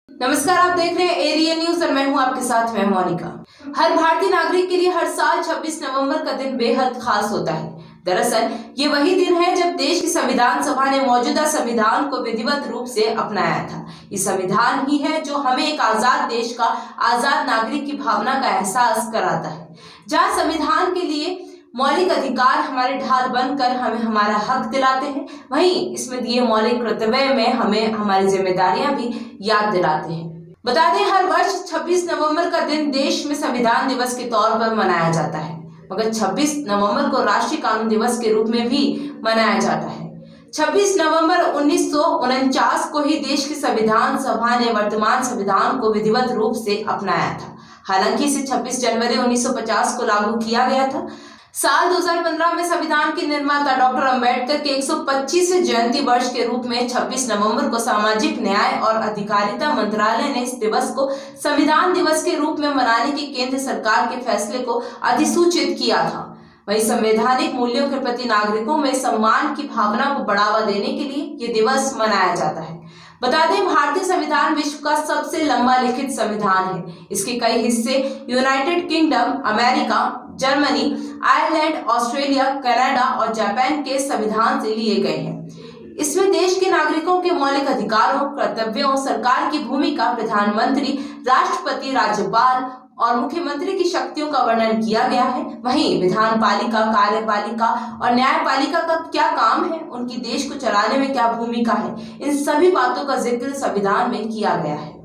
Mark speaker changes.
Speaker 1: नमस्कार, आप देख रहे हैं एरियल न्यूज और मैं हूं आपके साथ मोनिका। हर भारतीय नागरिक के लिए हर साल 26 नवंबर का दिन बेहद खास होता है। दरअसल ये वही दिन है जब देश की संविधान सभा ने मौजूदा संविधान को विधिवत रूप से अपनाया था। ये संविधान ही है जो हमें एक आजाद देश का आजाद नागरिक की भावना का एहसास कराता है, जहाँ संविधान के लिए मौलिक अधिकार हमारे ढाल बनकर हमें हमारा हक दिलाते हैं, वहीं इसमें दिए मौलिक कर्तव्य में हमें हमारी जिम्मेदारियां भी याद दिलाते हैं। बता दें, हर वर्ष 26 नवंबर का दिन देश में संविधान दिवस के तौर पर मनाया जाता है, मगर 26 नवंबर को राष्ट्रीय कानून दिवस के रूप में भी मनाया जाता है। 26 नवंबर 1949 को ही देश की संविधान सभा ने वर्तमान संविधान को विधिवत रूप से अपनाया था। हालांकि इसे 26 जनवरी 1950 को लागू किया गया था। साल 2015 में संविधान के निर्माता डॉक्टर अंबेडकर के 125वें जयंती वर्ष के रूप में 26 नवंबर को सामाजिक न्याय और अधिकारिता मंत्रालय ने इस दिवस को संविधान दिवस के रूप में मनाने के केंद्र सरकार के फैसले को अधिसूचित किया था। वहीं संवैधानिक मूल्यों के प्रति नागरिकों में सम्मान की भावना को बढ़ावा देने के लिए ये दिवस मनाया जाता है। बता दें, भारतीय संविधान विश्व का सबसे लंबा लिखित संविधान है। इसके कई हिस्से United Kingdom, America, Germany, Ireland, Australia, Canada और जापान के संविधान से लिए गए हैं। इसमें देश के नागरिकों के मौलिक अधिकारों, कर्तव्यों, सरकार की भूमिका, प्रधानमंत्री, राष्ट्रपति, राज्यपाल और मुख्यमंत्री की शक्तियों का वर्णन किया गया है। वहीं विधान पालिका, कार्यपालिका और न्यायपालिका का क्या काम है, उनकी देश को चलाने में क्या भूमिका है, इन सभी बातों का जिक्र संविधान में किया गया है।